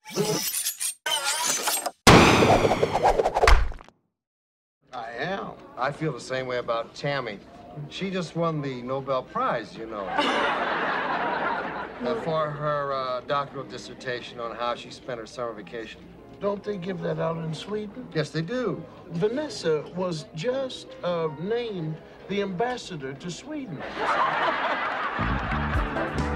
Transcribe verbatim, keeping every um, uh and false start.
I am. I feel the same way about Tammy. She just won the Nobel Prize, you know. uh, for her uh, doctoral dissertation on how she spent her summer vacation. Don't they give that out in Sweden? Yes, they do. Vanessa was just uh, named the ambassador to Sweden.